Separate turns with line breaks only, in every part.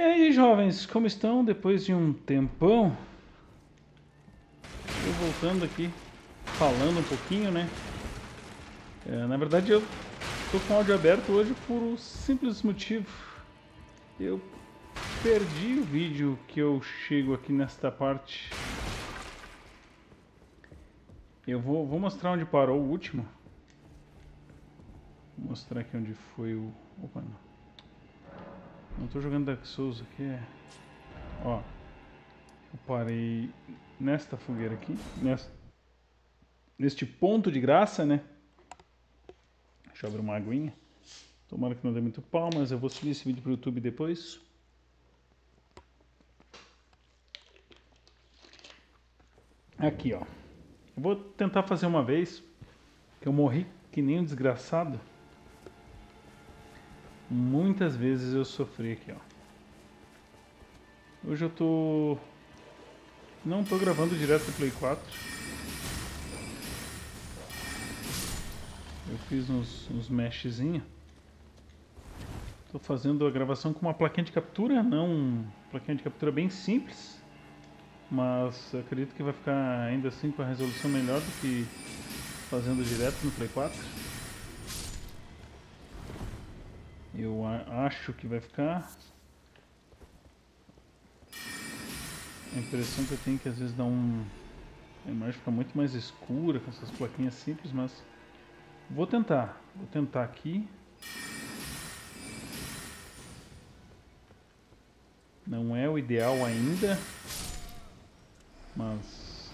aí, jovens, como estão? Depois de um tempão, eu voltando aqui, falando um pouquinho, né? Na verdade, eu tô com o áudio aberto hoje por um simples motivo. Eu perdi o vídeo que eu chego aqui nesta parte. Eu vou mostrar onde parou o último. Vou mostrar aqui onde foi o... Opa, não tô jogando Dark Souls aqui, Ó, eu parei nesta fogueira aqui, neste ponto de graça, né? Deixa eu abrir uma aguinha. Tomara que não dê muito pau, mas eu vou subir esse vídeo pro YouTube depois. Aqui, ó. Eu vou tentar fazer uma vez, que eu morri que nem um desgraçado. Muitas vezes eu sofri aqui, ó. Hoje eu tô... Não tô gravando direto do Play 4. Eu fiz uns meshzinhos. Tô fazendo a gravação com uma plaquinha de captura, não plaquinha de captura bem simples. Mas acredito que vai ficar ainda assim com a resolução melhor do que fazendo direto no Play 4. Eu acho que vai ficar. A impressão que eu tenho é que às vezes dá a imagem fica muito mais escura com essas plaquinhas simples, mas vou tentar aqui. Não é o ideal ainda, mas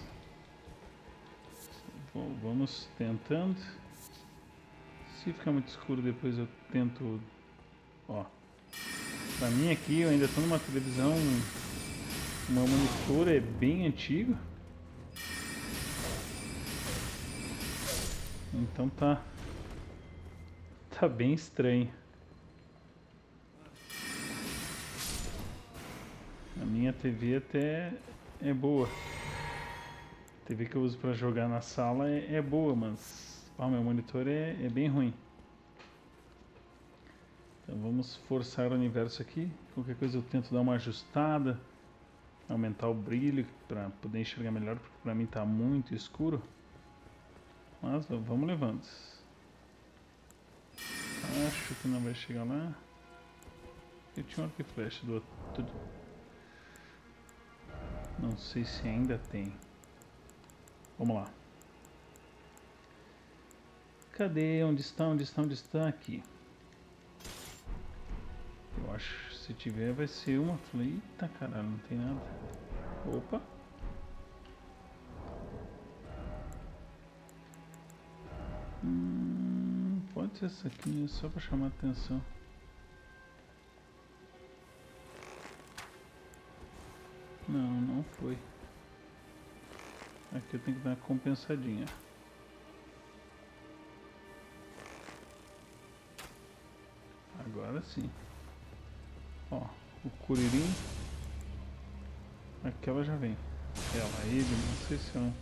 vamos tentando. Se ficar muito escuro depois eu tento, ó. Pra mim aqui eu ainda estou numa televisão, o meu monitor é bem antigo. Então tá bem estranho. A minha TV até é boa. A TV que eu uso para jogar na sala é boa, mas meu monitor é bem ruim. Então vamos forçar o universo aqui. Qualquer coisa eu tento dar uma ajustada, aumentar o brilho para poder enxergar melhor, porque para mim está muito escuro. Mas vamos levando. Acho que não vai chegar lá. Eu tinha um arco e flecha do outro. Não sei se ainda tem. Vamos lá. Cadê? Onde está? Onde está? Onde está? Aqui. Eu acho que se tiver vai ser uma. Falei, eita caralho, não tem nada. Opa. Pode ser essa aqui, só para chamar a atenção. Não foi. Aqui eu tenho que dar uma compensadinha. Agora sim. Ó, o Kuririn. Aquela já vem. Ele, não sei se é.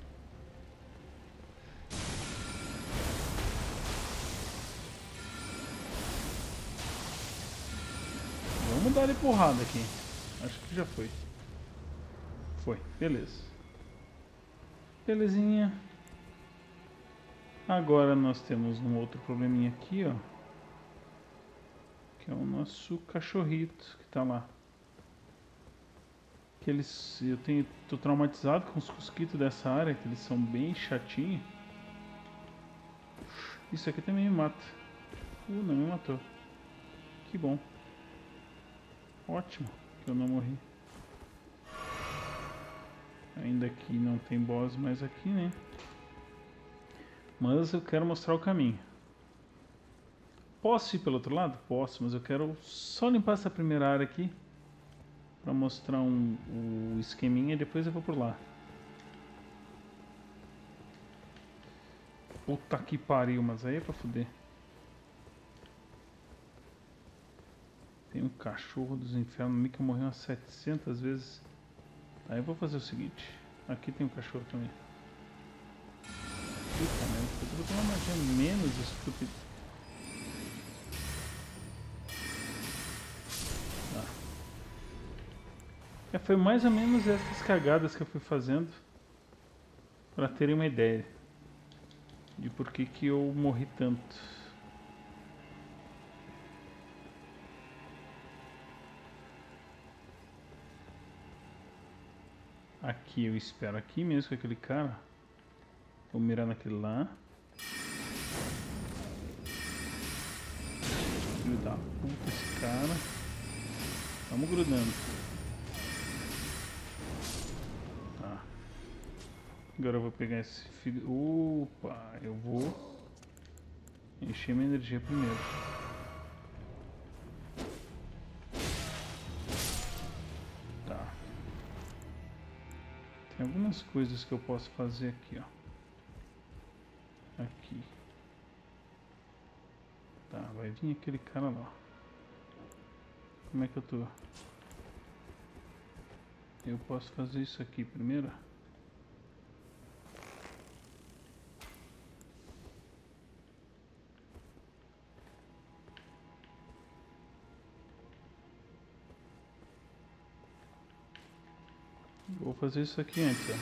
Vamos dar-lhe porrada aqui. Acho que já foi. Foi, beleza. Belezinha. Agora nós temos um outro probleminha aqui, ó. Que é o nosso cachorrito que tá lá. Que tô traumatizado com os mosquitos dessa área, que eles são bem chatinhos. Isso aqui também me mata. Não me matou. Que bom. Ótimo que eu não morri. Ainda aqui não tem boss mais aqui, né? Mas eu quero mostrar o caminho. Posso ir pelo outro lado? Posso, mas eu quero só limpar essa primeira área aqui para mostrar o esqueminha e depois eu vou por lá. Puta que pariu, mas aí é pra fuder. Tem um cachorro dos infernos ali que morreu umas 700 vezes. Aí eu vou fazer o seguinte. Aqui tem um cachorro também. Puta merda, eu vou botar uma magia menos estúpida. Foi mais ou menos essas cagadas que eu fui fazendo para terem uma ideia de por que eu morri tanto. Aqui eu espero aqui mesmo com aquele cara. Vou mirar naquele lá. Filho da puta esse cara. Vamos grudando. Tá. Agora eu vou pegar esse filho. Opa, eu vou encher minha energia primeiro. Tá. Tem algumas coisas que eu posso fazer aqui, ó. Aqui. Tá, vai vir aquele cara lá. Como é que eu tô? Eu posso fazer isso aqui primeiro? Vou fazer isso aqui antes, ó.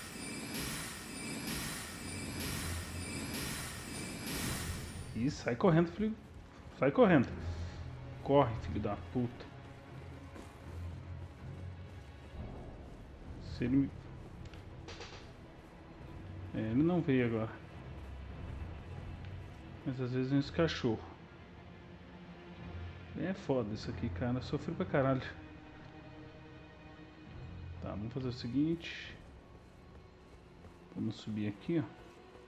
E sai correndo, filho. Sai correndo. Corre, filho da puta. Se ele me... ele não veio agora. Mas às vezes vem esse cachorro. É foda isso aqui, cara. Sofri pra caralho. Tá, vamos fazer o seguinte. Vamos subir aqui, ó.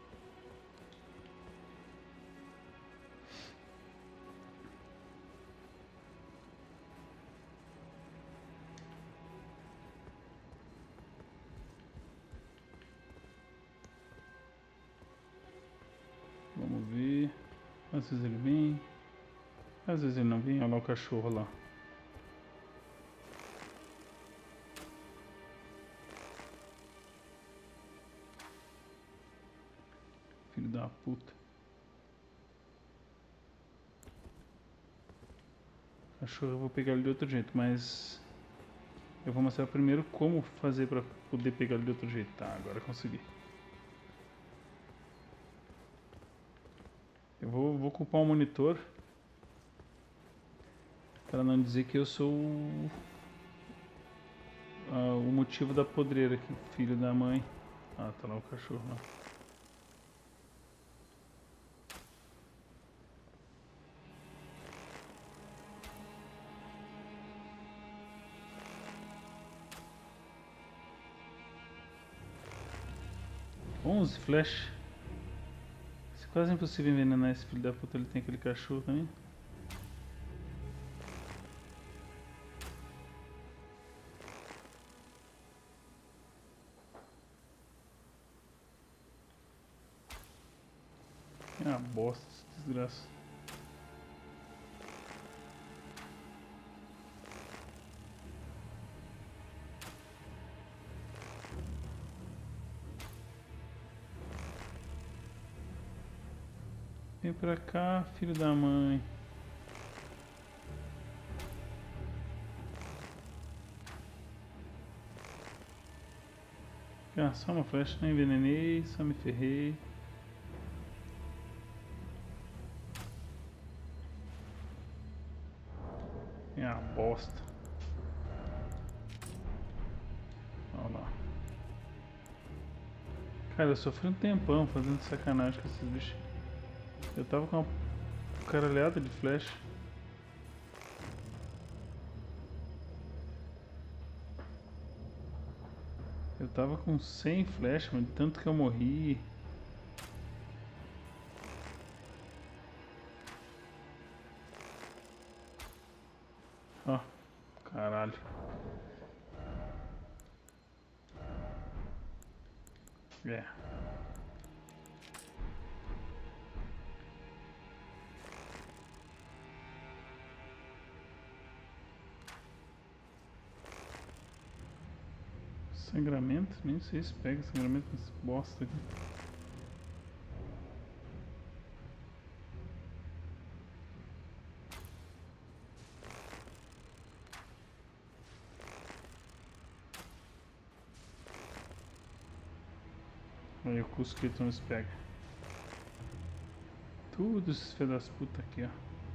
Vamos ver. Às vezes ele vem. Às vezes ele não vem. Olha lá o cachorro lá. Filho da puta. Cachorro eu vou pegar ele de outro jeito, mas... eu vou mostrar primeiro como fazer pra poder pegar ele de outro jeito. Tá, agora consegui. Eu vou ocupar o monitor para não dizer que eu sou o motivo da podreira aqui, filho da mãe. Ah, tá lá o cachorro lá. Onze flash. É quase impossível envenenar esse filho da puta, ele tem aquele cachorro também. É uma bosta, essa desgraça. Vem pra cá, filho da mãe. Ah, só uma flecha, não envenenei, só me ferrei. É uma bosta. Olha lá. Cara, eu sofri um tempão fazendo sacanagem com esses bichos. Eu tava com uma caralhada de flecha. Eu tava com 100 flechas, mas de tanto que eu morri. Ó, caralho. É. Sangramento? Nem sei se pega sangramento nesse bosta aqui. Aí o Cusquito nos pega. Tudo esses filhos das putas aqui, ó.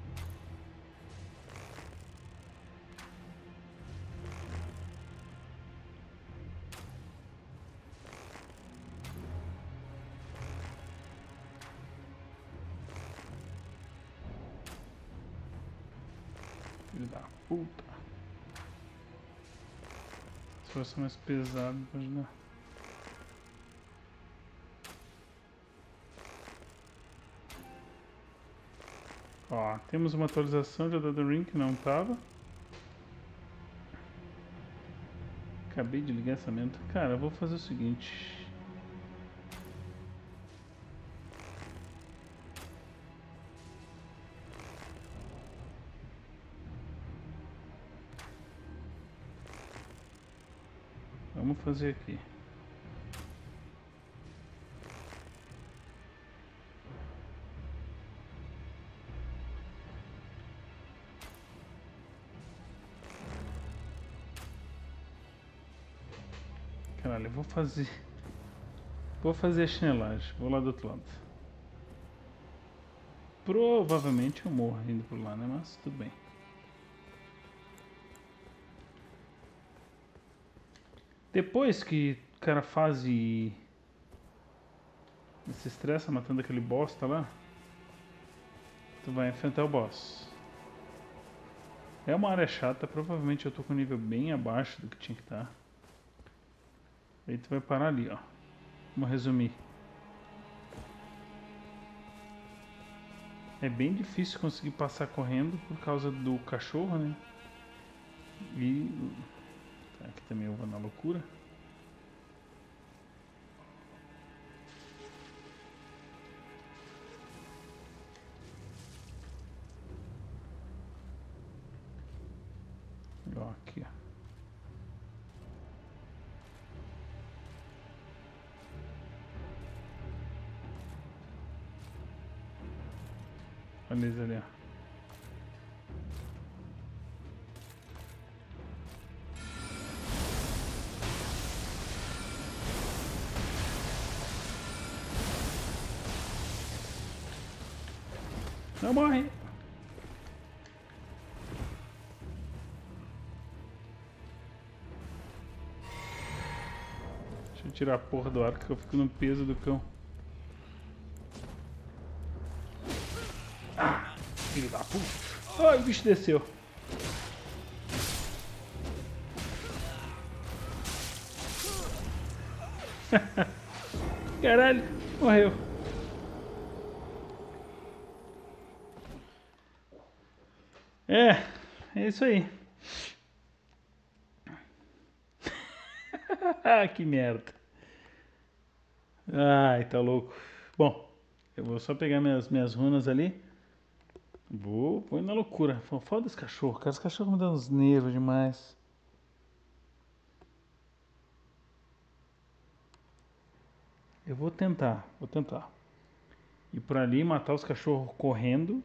Filho da puta. Se fosse mais pesado, pode dar. Ó, temos uma atualização de Elden Ring que não tava. Acabei de ligar essa menta. Cara, eu vou fazer o seguinte. Vamos fazer aqui. Caralho, eu vou fazer. Vou fazer a chinelagem. Vou lá do outro lado. Provavelmente eu morro indo por lá, né? Mas tudo bem. Depois que o cara faz e se estressa matando aquele bosta lá, tu vai enfrentar o boss. É uma área chata, provavelmente eu tô com um nível bem abaixo do que tinha que estar. Aí tu vai parar ali, ó. Vamos resumir. É bem difícil conseguir passar correndo por causa do cachorro, né? E... Tá, aqui também eu vou na loucura. Ó, aqui, ó. Olha eles ali, ó. Não morre! Deixa eu tirar a porra do arco que eu fico no peso do cão. Ah, filho da puta! Ai, o bicho desceu. Caralho, morreu. É isso aí. Que merda. Ai, tá louco. Bom, eu vou só pegar minhas runas ali. Vou ir na loucura. Foda esse cachorro, cara. Esse cachorro me dá uns nervos demais. Eu vou tentar. Ir por ali, matar os cachorros correndo.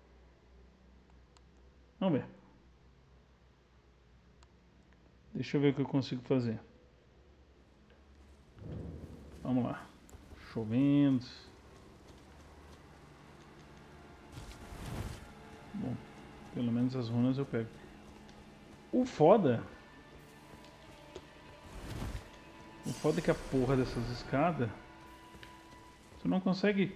Vamos ver. Deixa eu ver o que eu consigo fazer. Vamos lá. Chovendo. Bom, pelo menos as runas eu pego. O foda é que a porra dessas escadas, tu não consegue...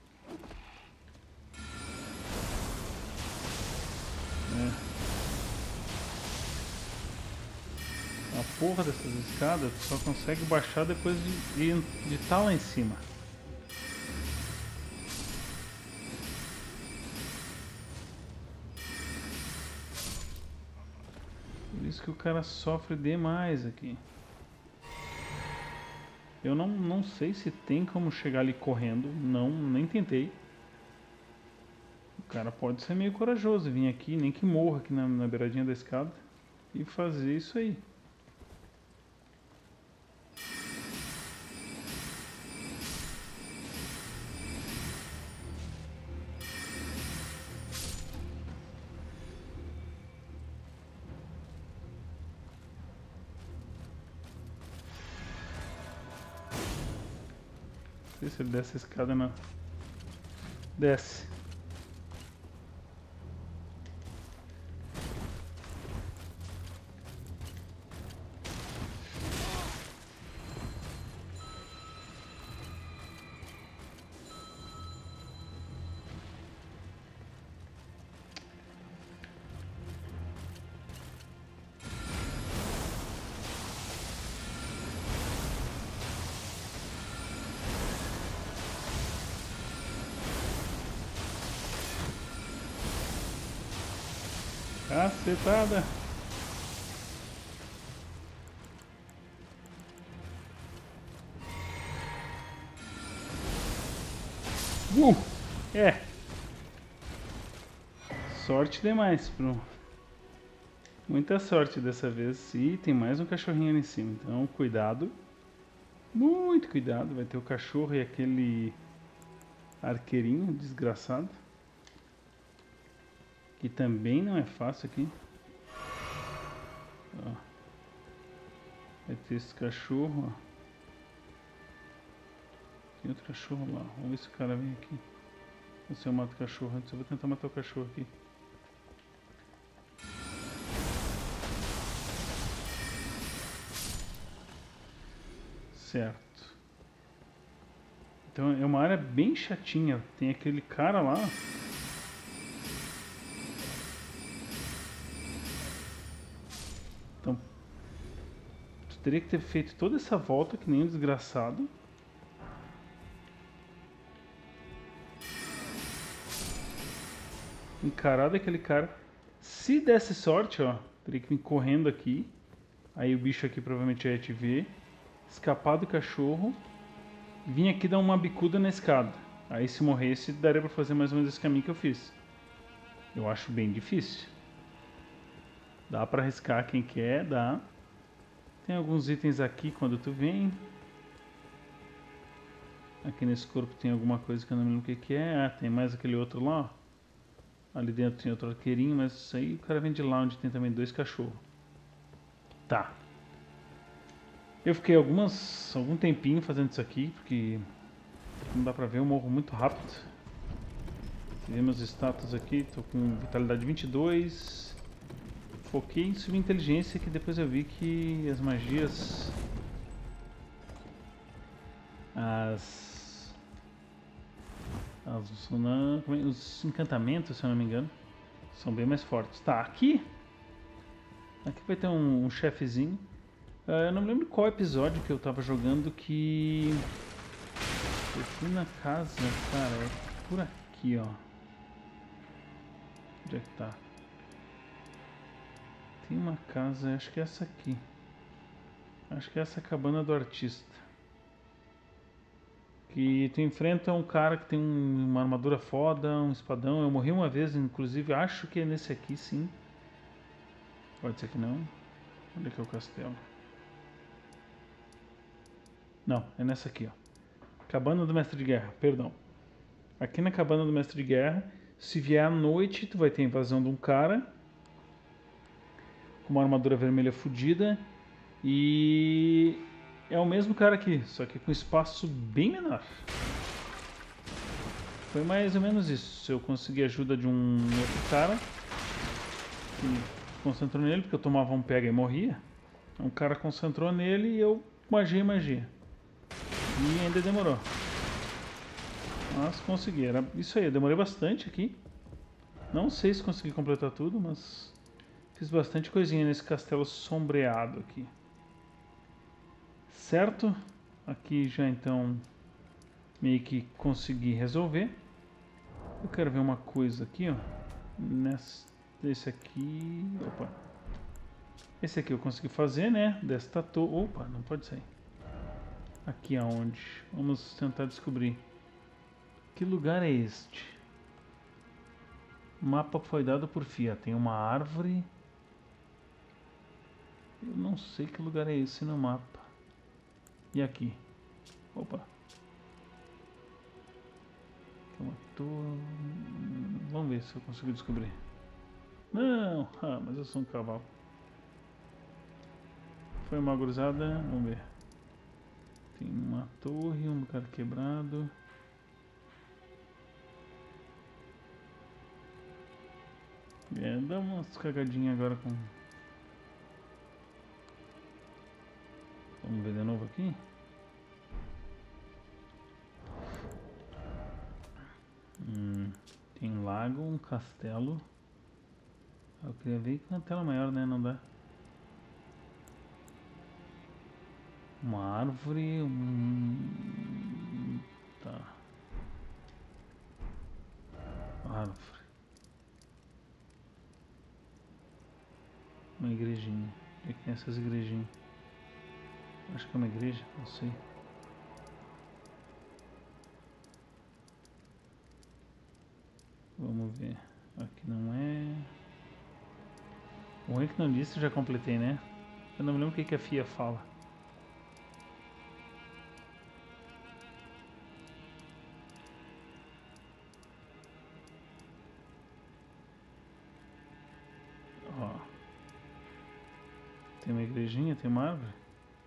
A porra dessas escadas tu só consegue baixar depois de estar lá em cima. Por isso que o cara sofre demais aqui. Eu não sei se tem como chegar ali correndo. Não, nem tentei. O cara pode ser meio corajoso e vir aqui, nem que morra aqui na beiradinha da escada, e fazer isso aí. Não sei se ele desce a escada, não. Desce. Cacetada! É. Sorte demais, pro. Muita sorte dessa vez. E tem mais um cachorrinho ali em cima. Então, cuidado. Muito cuidado. Vai ter o cachorro e aquele arqueirinho desgraçado. Que também não é fácil aqui. Ó. Vai ter esse cachorro, ó. Tem outro cachorro lá. Vamos ver se o cara vem aqui. Vou ver se eu mato o cachorro antes. Eu vou tentar matar o cachorro aqui. Certo. Então é uma área bem chatinha. Tem aquele cara lá. Então, tu teria que ter feito toda essa volta que nem um desgraçado. Encarado aquele cara. Se desse sorte, ó, teria que vir correndo aqui. Aí o bicho aqui provavelmente ia te ver. Escapar do cachorro. Vim aqui dar uma bicuda na escada. Aí se morresse, daria pra fazer mais ou menos esse caminho que eu fiz. Eu acho bem difícil. Dá pra arriscar quem quer, dá. Tem alguns itens aqui quando tu vem. Aqui nesse corpo tem alguma coisa que eu não me lembro o que é. Ah, tem mais aquele outro lá, ó. Ali dentro tem outro arqueirinho, mas isso aí o cara vem de lá onde tem também 2 cachorros. Tá. Eu fiquei algum tempinho fazendo isso aqui, porque não dá pra ver, eu morro muito rápido. Vê meus status aqui, tô com vitalidade 22. Foquei em subir inteligência, que depois eu vi que as magias... Os encantamentos, se eu não me engano, são bem mais fortes. Tá, aqui vai ter um chefezinho. Eu não me lembro qual episódio que eu tava jogando que... Eu fui na casa, cara, é por aqui, ó. Onde é que tá? Tem uma casa, acho que é essa aqui. Acho que é essa cabana do artista. Que tu enfrenta um cara que tem uma armadura foda, um espadão. Eu morri uma vez, inclusive, acho que é nesse aqui, sim. Pode ser que não. Onde é que é o castelo? Não, é nessa aqui, ó. Cabana do Mestre de Guerra, perdão. Aqui na Cabana do Mestre de Guerra, se vier à noite, tu vai ter a invasão de um cara com uma armadura vermelha fodida. E é o mesmo cara aqui, só que com espaço bem menor. Foi mais ou menos isso. Eu consegui a ajuda de um outro cara que concentrou nele, porque eu tomava um pega e morria. Um cara concentrou nele e eu magia. E ainda demorou. Mas consegui. Era isso aí, eu demorei bastante aqui. Não sei se consegui completar tudo, mas fiz bastante coisinha nesse castelo sombreado aqui. Certo? Aqui já então meio que consegui resolver. Eu quero ver uma coisa aqui, ó. Esse aqui... Opa. Esse aqui eu consegui fazer, né? Desta torre... Opa, não pode sair. Aqui aonde? Vamos tentar descobrir. Que lugar é este? O mapa foi dado por Fia. Tem uma árvore. Eu não sei que lugar é esse no mapa. E aqui? Opa. Aqui é uma torre. Vamos ver se eu consigo descobrir. Não! Ah, mas eu sou um cavalo. Foi uma cruzada. Vamos ver. Tem uma torre, um cara quebrado. Dá umas cagadinhas agora com... Vamos ver de novo aqui. Tem um lago, um castelo. Eu queria ver com uma tela maior, né? Não dá. Uma árvore, Tá. Árvore. Uma igrejinha. O que é essas igrejinhas? Acho que é uma igreja, não sei. Vamos ver. Aqui não é. O ruim que não disse, eu já completei, né? Eu não me lembro o que a FIA fala. Ó. Tem uma igrejinha, tem uma árvore.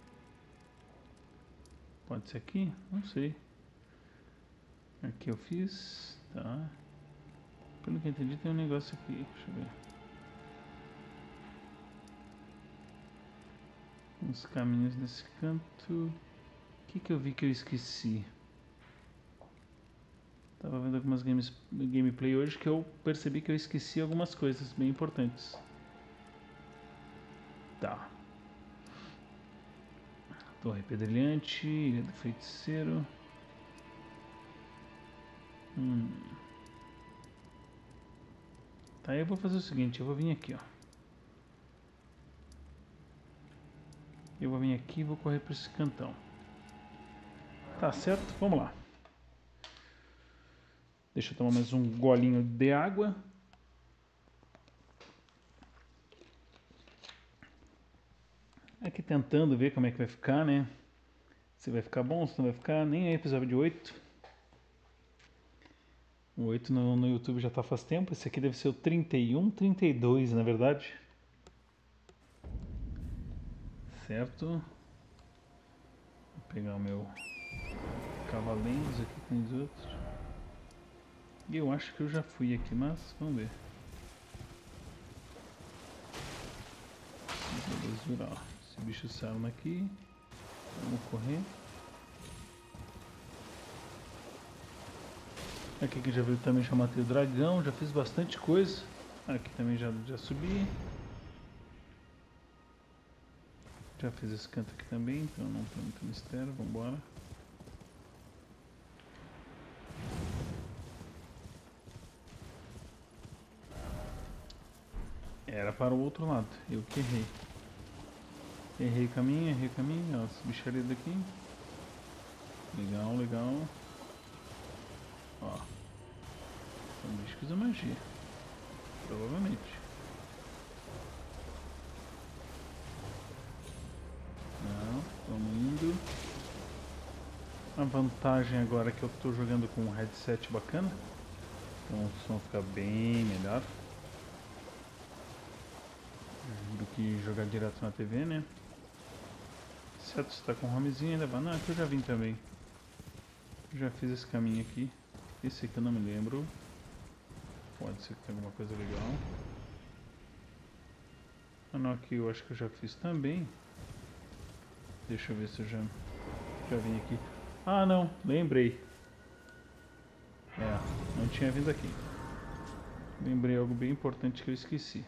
Pode ser aqui? Não sei. Aqui eu fiz. Tá. Pelo que eu entendi, tem um negócio aqui. Deixa eu ver. Uns caminhos nesse canto. O que eu vi que eu esqueci? Tava vendo algumas gameplay hoje que eu percebi que eu esqueci algumas coisas bem importantes. Tá. Torre Pedrilhante, Ilha do Feiticeiro. Tá, eu vou fazer o seguinte, eu vou vir aqui, ó. Eu vou vir aqui e vou correr para esse cantão. Tá certo? Vamos lá. Deixa eu tomar mais um golinho de água. Aqui tentando ver como é que vai ficar, né? Se vai ficar bom, se não vai ficar. Nem é episódio 8. O 8 no YouTube já tá faz tempo. Esse aqui deve ser o 31, 32, na verdade. Certo? Vou pegar o meu cavalinhos aqui com os outros. E eu acho que eu já fui aqui, mas vamos ver. Beleza, ó. Esse bicho saiu daqui. Vamos correr. Aqui que já veio também, já matei o dragão, já fiz bastante coisa. Aqui também já subi. Já fiz esse canto aqui também, então não tem muito mistério, vambora. Era para o outro lado, eu que errei. Errei o caminho, ó, essa bicharia daqui. Legal, legal. Ó. São bichos que usam magia. Provavelmente. Não, vamos indo. A vantagem agora é que eu estou jogando com um headset bacana. Então o som fica bem melhor do que jogar direto na TV, né? Certo, você tá com um homezinho ainda vai. Não, aqui eu já vim também. Já fiz esse caminho aqui. Esse aqui eu não me lembro. Pode ser que tenha alguma coisa legal. Ah não, aqui eu acho que eu já fiz também. Deixa eu ver se eu já vim aqui. Ah não, lembrei. Não tinha vindo aqui. Lembrei algo bem importante que eu esqueci.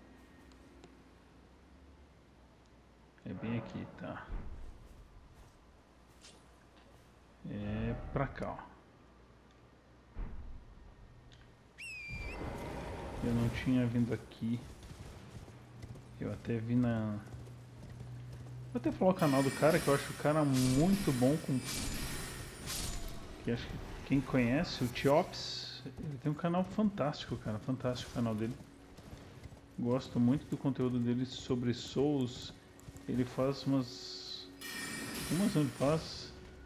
É bem aqui, tá. É pra cá, ó. Eu não tinha vindo aqui. Eu até vi na... Vou até falar o canal do cara, que eu acho o cara muito bom com... Que acho que quem conhece, o Tiops, ele tem um canal fantástico, cara. Fantástico o canal dele. Gosto muito do conteúdo dele sobre Souls. Ele faz umas onde faz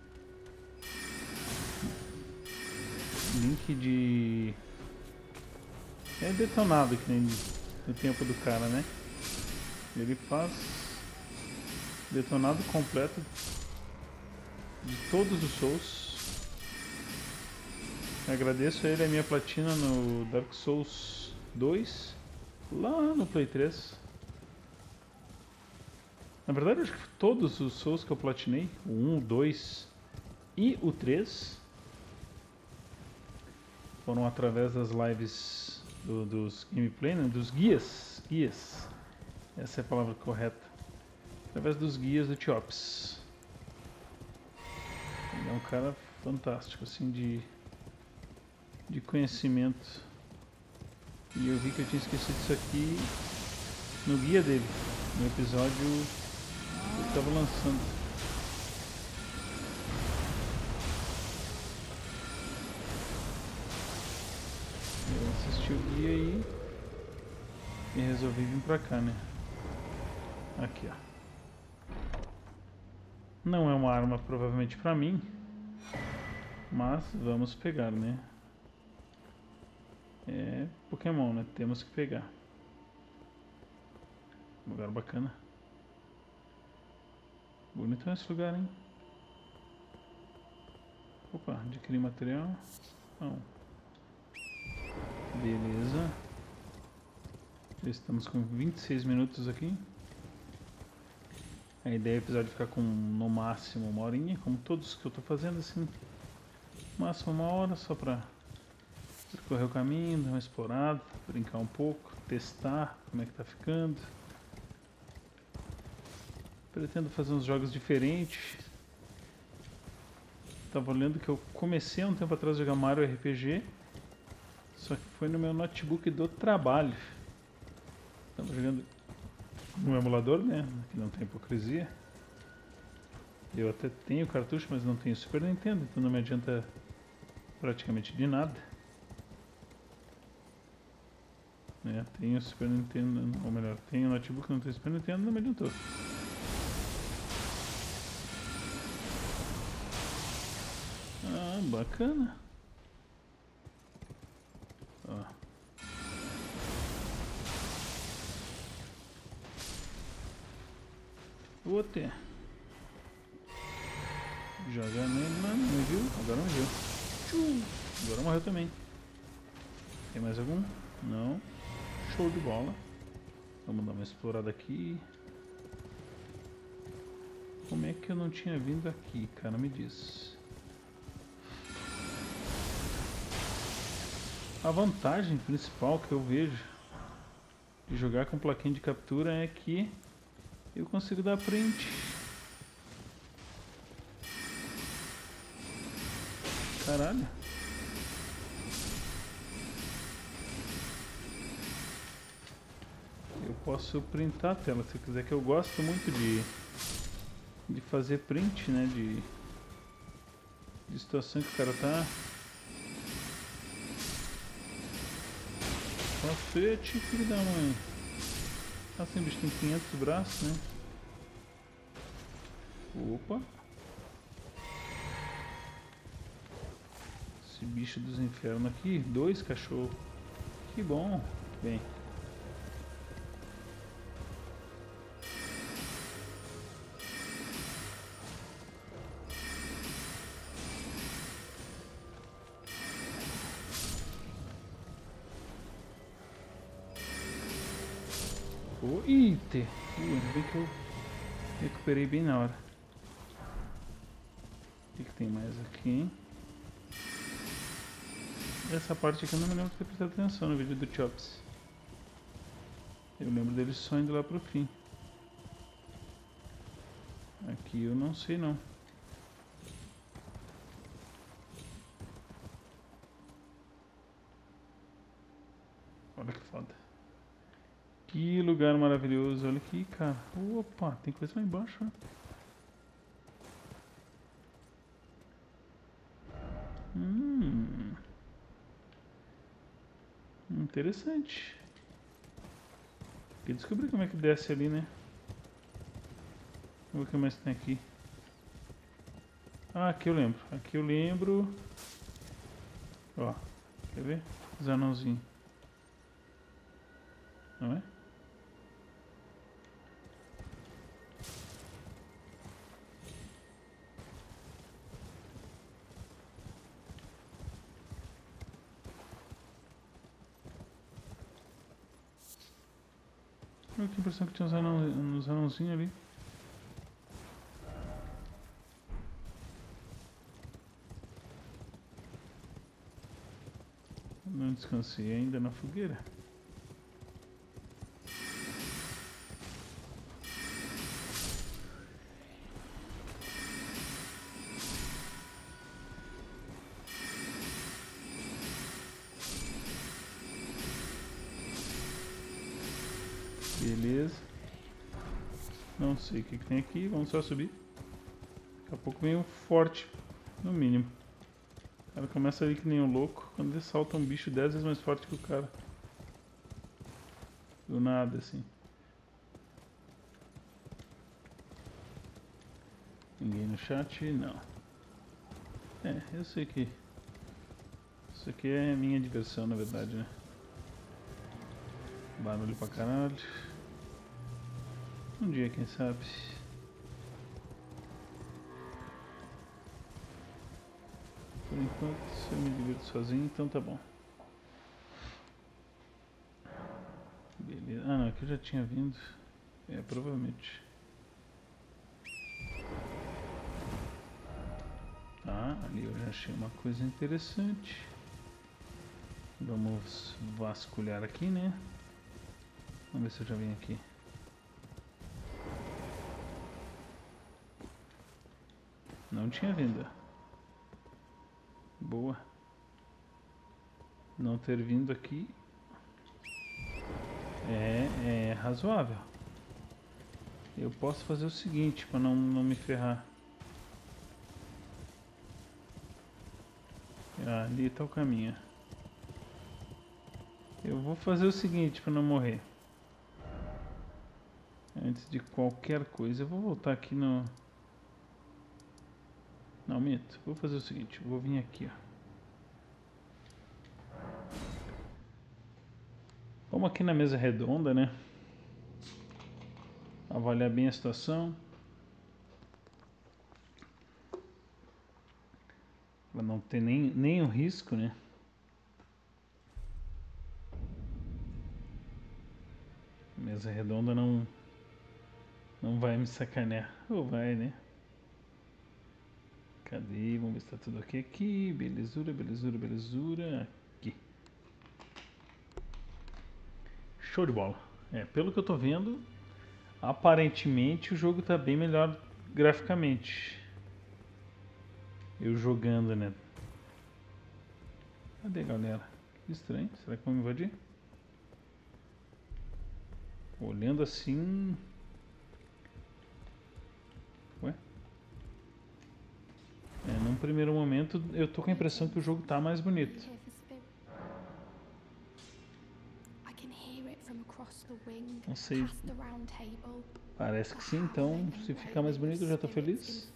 link de... É detonado que nem no tempo do cara, né? Ele faz detonado completo de todos os Souls. Agradeço a ele a minha platina no Dark Souls 2, lá no Play 3. Na verdade, acho que todos os Souls que eu platinei, o 1, o 2 e o 3, foram através das lives dos gameplay, né? Dos guias. Essa é a palavra correta. Através dos guias do Tiops. Ele é um cara fantástico, assim, de conhecimento. E eu vi que eu tinha esquecido isso aqui no guia dele, no episódio que ele estava lançando. Eu assisti o guia aí e resolvi vir pra cá, né? Aqui, ó. Não é uma arma provavelmente pra mim, mas vamos pegar, né? É Pokémon, né? Temos que pegar. Lugar bacana. Bonito esse lugar, hein? Opa, adquirir material. Não. Beleza. Estamos com 26 minutos aqui. A ideia é o episódio ficar com no máximo uma horinha, como todos que eu tô fazendo, assim. No máximo uma hora, só pra percorrer o caminho, dar uma explorada, brincar um pouco, testar como é que tá ficando. Pretendo fazer uns jogos diferentes. Tava olhando que eu comecei há um tempo atrás a jogar Mario RPG, só que foi no meu notebook do trabalho. Tava jogando no emulador, né? Que não tem hipocrisia. Eu até tenho cartucho, mas não tenho Super Nintendo, então não me adianta praticamente de nada. Tenho Super Nintendo, ou melhor, tenho notebook que não tem Super Nintendo, não me adiantou. Ah, bacana. Ó. Vou ter. Joga nele lá, não viu? Agora não viu. Agora morreu também. Tem mais algum? Não. Show de bola. Vamos dar uma explorada aqui. Como é que eu não tinha vindo aqui, cara? Me diz. A vantagem principal que eu vejo de jogar com plaquinha de captura é que eu consigo dar print. Caralho. Eu posso printar a tela se eu quiser, que eu gosto muito de fazer print, né? De situação que o cara tá. Cacete, filho da mãe. Assim, o bicho tem 500 braços, né? Opa. Esse bicho dos infernos aqui. 2 cachorros. Que bom. Bem. Eita! Ainda bem que eu recuperei bem na hora. O que tem mais aqui, hein? Essa parte aqui eu não me lembro de ter prestado atenção no vídeo do Chops. Eu lembro dele só indo lá pro fim. Aqui eu não sei não. Olha que foda. Que lugar maravilhoso. Olha aqui, cara. Opa, tem coisa lá embaixo, né? Interessante. Queria descobrir como é que desce ali, né? Vamos ver o que mais tem aqui. Ah, aqui eu lembro. Aqui eu lembro. Ó, quer ver? Os anãozinhos. Não é? Olha que impressão que tinha uns anãozinhos ali. Não descansei ainda na fogueira. Beleza. Não sei o que tem aqui, vamos só subir. Daqui a pouco vem um forte, no mínimo. O cara começa ali que nem um louco, quando ele salta um bicho 10 vezes mais forte que o cara. Do nada, assim. Ninguém no chat? Não. Eu sei que... Isso aqui é minha diversão, na verdade, né? Barulho pra caralho. Um dia, quem sabe. Por enquanto, eu me divirto sozinho, então tá bom. Beleza. Ah, não, aqui eu já tinha vindo. Provavelmente. Tá, ali eu já achei uma coisa interessante. Vamos vasculhar aqui, né? Vamos ver se eu já vim aqui. Não tinha vindo. Boa. Não ter vindo aqui é razoável. Eu posso fazer o seguinte para não me ferrar. Ali está o caminho. Eu vou fazer o seguinte para não morrer. Antes de qualquer coisa, eu vou voltar aqui no... Não, minto. Vou fazer o seguinte, eu vou vir aqui, ó. Vamos aqui na mesa redonda, né? Avaliar bem a situação. Para não ter nenhum risco, né? Mesa redonda não vai me sacanear. Ou vai, né? Cadê? Vamos ver se tá tudo ok aqui. Belezura, belezura, belezura. Aqui. Show de bola. Pelo que eu tô vendo, aparentemente o jogo tá bem melhor graficamente. Eu jogando, né? Cadê, galera? Que estranho. Será que vão me invadir? Olhando assim... Ué? Num primeiro momento eu tô com a impressão que o jogo tá mais bonito. Não sei. Parece que sim, então se ficar mais bonito eu já tô feliz.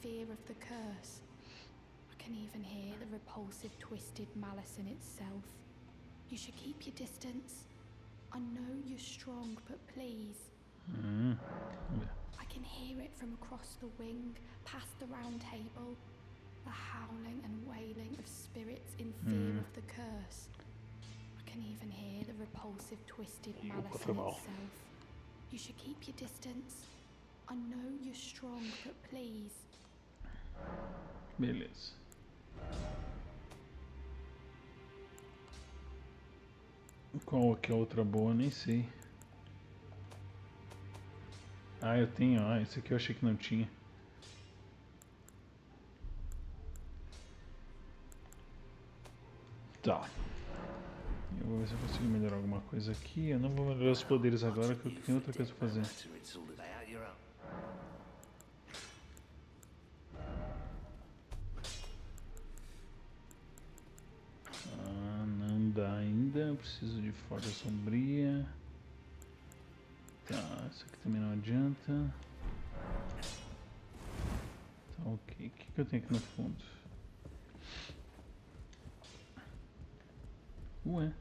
I can hear it from across the wing, past the round table. The howling and wailing of spirits in fear of the curse. I can even hear the repulsive, twisted malice in itself. You should keep your distance. I know you're strong, but please.
Beleza. Qual que é a outra boa? Nem sei. Ah, eu tenho. Ah, esse aqui eu achei que não tinha. Tá. Eu vou ver se eu consigo melhorar alguma coisa aqui. Eu não vou melhorar os poderes agora, que eu tenho outra coisa pra fazer. Ah, não dá ainda. Eu preciso de forja sombria. Tá, isso aqui também não adianta. Tá, ok. O que eu tenho aqui no fundo? Ué.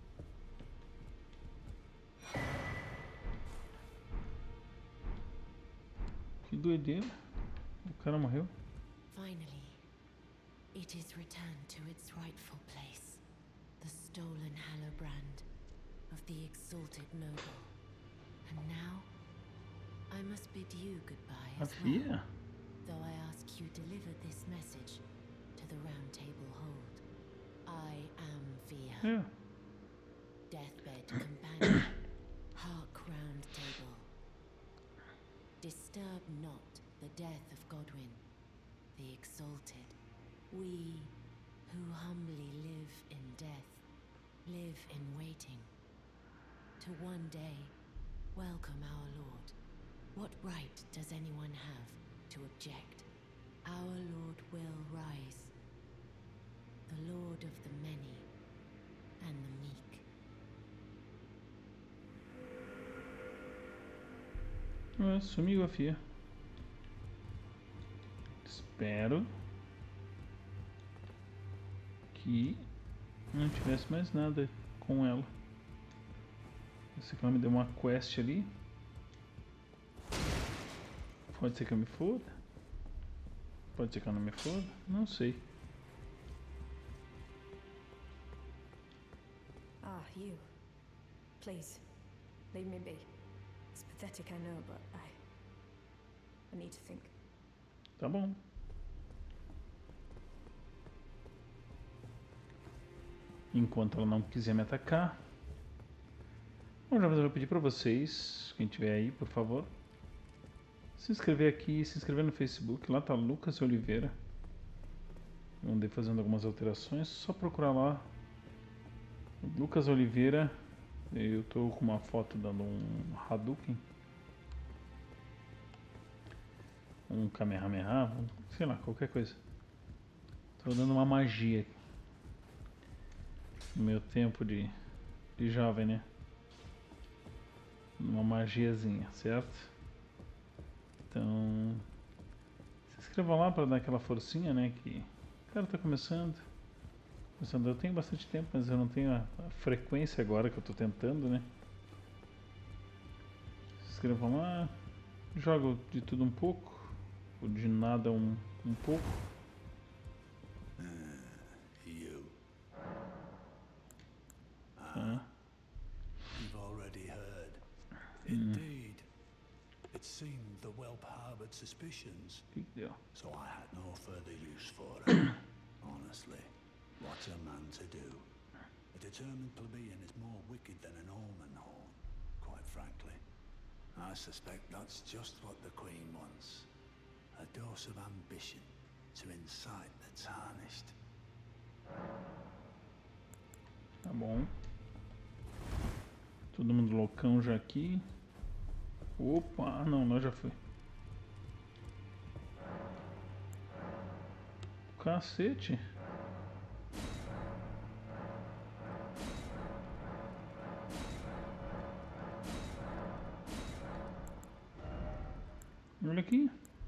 Que doideira. O cara morreu.
Finally, it is returned to its rightful place. The stolen Hallowbrand of the exalted noble. And now, I must bid you goodbye
A
as well.
Fia?
Though I ask you deliver this message to the Round Table Hold. I am Fia.
É.
Deathbed companion. Hark Round Table. Disturb not the death of Godwyn, the Exalted. We who humbly live in death, live in waiting. To one day, welcome our Lord. What right does anyone have to object? Our Lord will rise. The Lord of the many and the meek.
Sumiu a Fia. Espero que não tivesse mais nada com ela. Esse cara me deu uma quest ali. Pode ser que eu me foda. Pode ser que eu não me foda. Não sei.
Ah, you. Please, leave me be. It's pathetic, I know, but I need to think.
Tá bom. Enquanto ela não quiser me atacar. Bom, já vou pedir pra vocês, quem tiver aí, por favor, se inscrever aqui, se inscrever no Facebook. Lá tá Lucas Oliveira. Eu andei fazendo algumas alterações. Só procurar lá Lucas Oliveira. Eu tô com uma foto dando um Hadouken, um Kamehameha, sei lá, qualquer coisa. Tô dando uma magia no meu tempo de jovem, né? Uma magiazinha, certo? Então, se inscreva lá para dar aquela forcinha, né? Que o cara tá começando. Eu tenho bastante tempo, mas eu não tenho a frequência agora que eu tô tentando, né? Se inscrevam lá. Jogo de tudo um pouco, ou de nada um pouco.
You.
Tá?
You've already heard. Indeed. It seemed the whelp harbored suspicions,
O que deu?
so I had no further use for her. Honestly, what's a man to do? A determined plebeian is more wicked than an almond horn, quite frankly. I suspect that's just what the Queen wants. A dose of ambition to incite the tarnished.
Tá bom. Todo mundo loucão já aqui. Opa, não, nós já foi. Cacete. Olha aqui.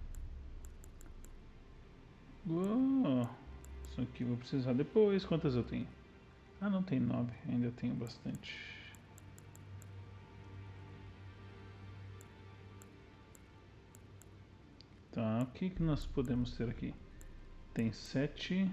Uou. Isso aqui eu vou precisar depois. Quantas eu tenho? Ah, não, tem 9. Ainda tenho bastante. Tá, o que nós podemos ter aqui? Tem 7.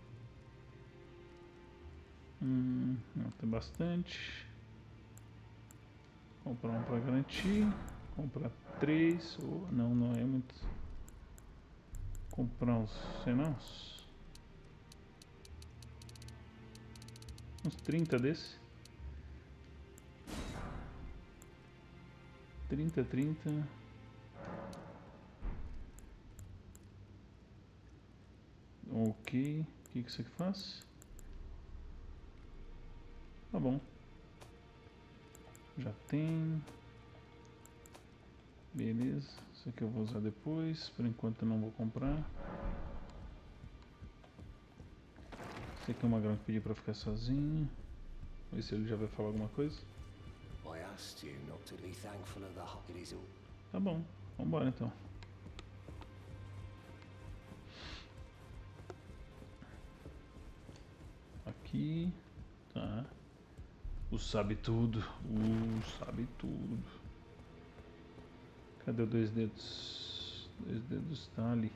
Não, tem bastante. Comprar um para garantir. Comprar 3. Oh, não é muito. Comprar uns, sei não, uns 30 desse. 30. Ok, o que isso aqui faz? Tá bom. Já tem. Beleza, isso aqui eu vou usar depois. Por enquanto eu não vou comprar. Esse aqui é uma grão que pedi pra ficar sozinho. Vamos ver se ele já vai falar alguma coisa.
I asked you not to be thankful of the it is all.
Tá bom, vambora então. Aqui, tá. O sabe tudo, sabe tudo. Cadê o 2 dedos? 2 dedos tá ali.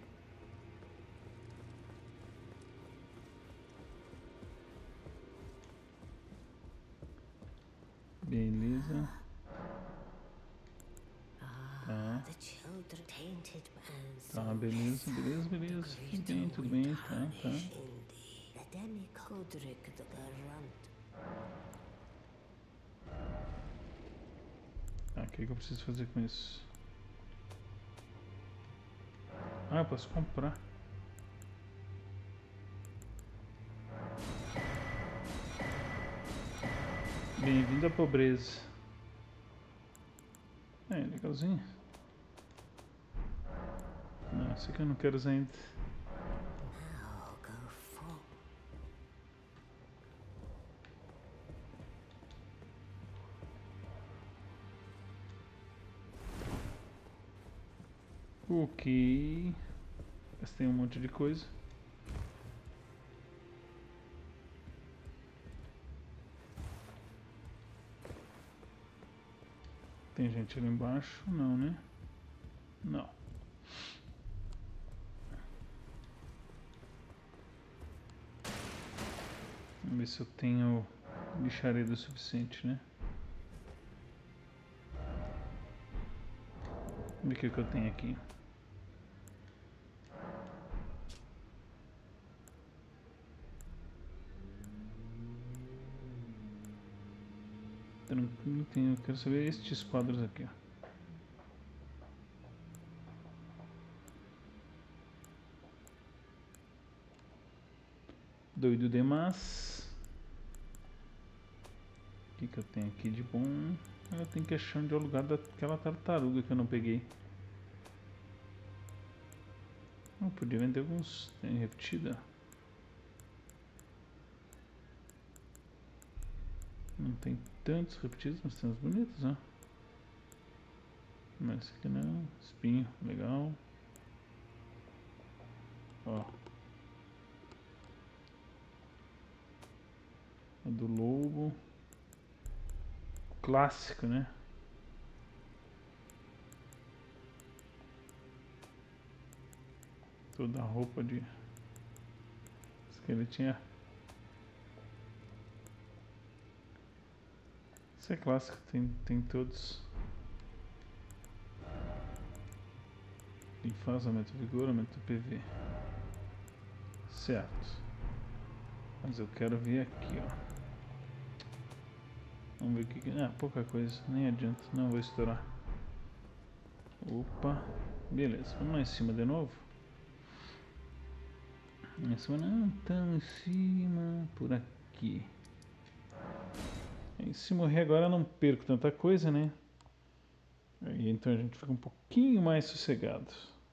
Beleza.
painted and
Tá, beleza, beleza, beleza. Tudo bem, tá, tá.
Edeni Kodrik the Garant.
Tá, o que eu preciso fazer com isso? Ah, eu posso comprar. Bem-vindo à pobreza. É, legalzinho. Não, esse aqui eu não quero usar ainda.
Now go full.
Ok. Gastei um monte de coisa. Tem gente ali embaixo? Não, né? Não. Vamos ver se eu tenho bicharedo o suficiente, né? Vamos ver o que eu tenho aqui. Tranquilo, eu quero saber estes quadros aqui, ó. Doido demais. O que eu tenho aqui de bom? Eu tenho que achar onde é o lugar daquela tartaruga que eu não peguei. Eu podia vender alguns. Tem repetida. Não tem tantos repetidos, mas tem uns bonitos, né? Mas esse aqui não. Espinho, legal. Ó. A do lobo. Clássico, né? Toda a roupa de esqueletinha. Isso é clássico, tem todos. Quem faz aumenta o vigor, aumenta o PV. Certo. Mas eu quero ver aqui, ó. Vamos ver o que... Ah, pouca coisa, nem adianta, não vou estourar. Opa, beleza, vamos lá em cima de novo. Em cima não, tão em cima, por aqui. E se morrer agora eu não perco tanta coisa, né? Aí, então a gente fica um pouquinho mais sossegado.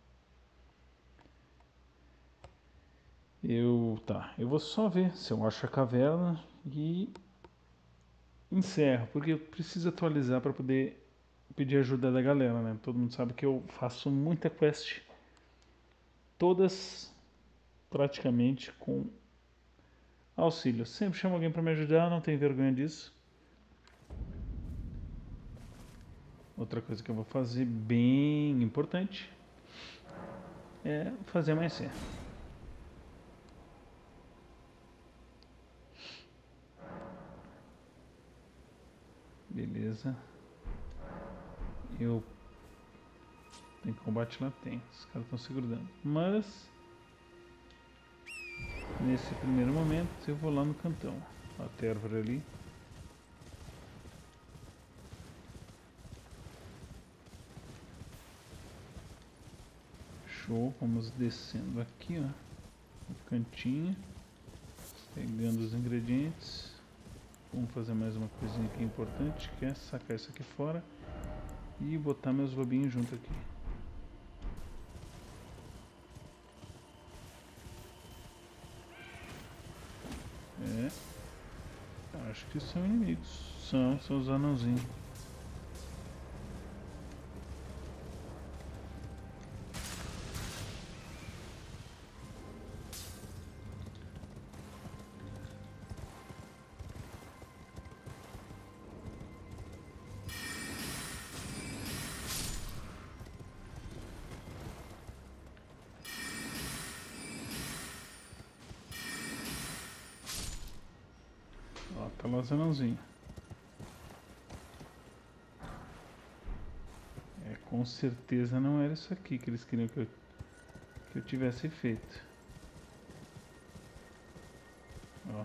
Eu vou só ver se eu acho a caverna e encerro, porque eu preciso atualizar para poder pedir ajuda da galera, né? Todo mundo sabe que eu faço muita quest, todas praticamente com auxílio. Sempre chamo alguém para me ajudar, não tenho vergonha disso. Outra coisa que eu vou fazer bem importante é fazer amanhecer. Beleza. Tem combate lá? Tem. Os caras estão se grudando. Mas nesse primeiro momento eu vou lá no cantão. A árvore ali. Show. Vamos descendo aqui, ó. No cantinho. Pegando os ingredientes. Vamos fazer mais uma coisinha aqui importante, que é sacar isso aqui fora e botar meus lobinhos junto aqui. Acho que são inimigos. São os anãozinhos. Ó, tá lá os anãozinhos. É com certeza não era isso aqui que eles queriam que eu tivesse feito. Ó.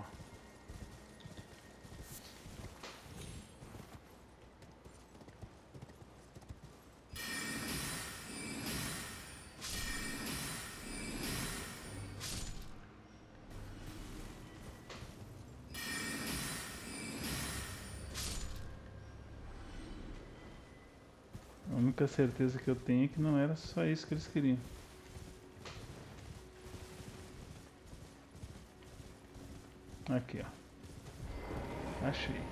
A única certeza que eu tenho é que não era só isso que eles queriam. Aqui, ó. Achei.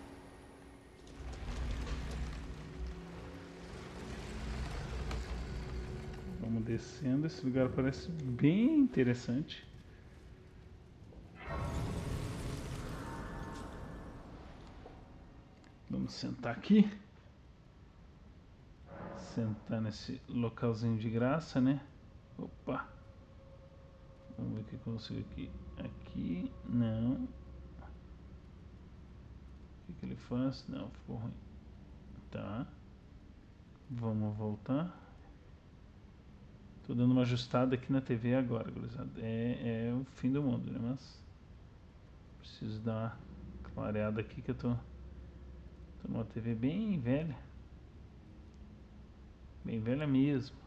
Vamos descendo. Esse lugar parece bem interessante. Vamos sentar aqui. Sentar nesse localzinho de graça, né? Opa! Vamos ver o que eu consigo aqui. Aqui, não. O que ele faz? Não, ficou ruim. Tá. Vamos voltar. Tô dando uma ajustada aqui na TV agora, gurizada. É o fim do mundo, né? Mas preciso dar uma clareada aqui que eu tô numa TV bem velha. Bem velha mesmo.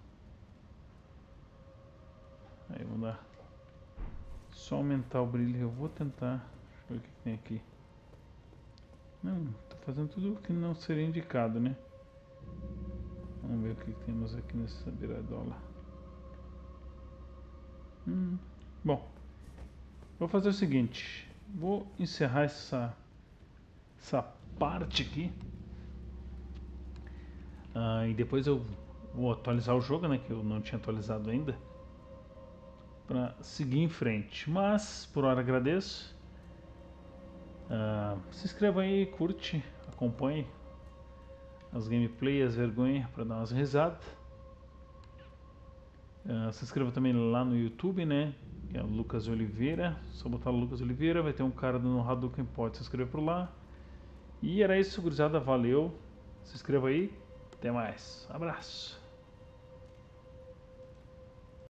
Aí vamos dar. Só aumentar o brilho. Eu vou tentar. Deixa eu ver o que tem aqui. Não, tô fazendo tudo o que não seria indicado, né? Vamos ver o que temos aqui nessa beiradola. Bom, vou fazer o seguinte. Vou encerrar essa parte aqui. E depois eu vou atualizar o jogo, né? Que eu não tinha atualizado ainda. Para seguir em frente. Mas, por hora, agradeço. Se inscreva aí, curte, acompanhe as gameplays, as vergonhas, para dar umas risadas. Se inscreva também lá no YouTube, né? Que é o Lucas Oliveira. Só botar o Lucas Oliveira, vai ter um cara dando um Hadouken, pode se inscrever por lá. E era isso, gurizada. Valeu. Se inscreva aí. Até mais. Abraço.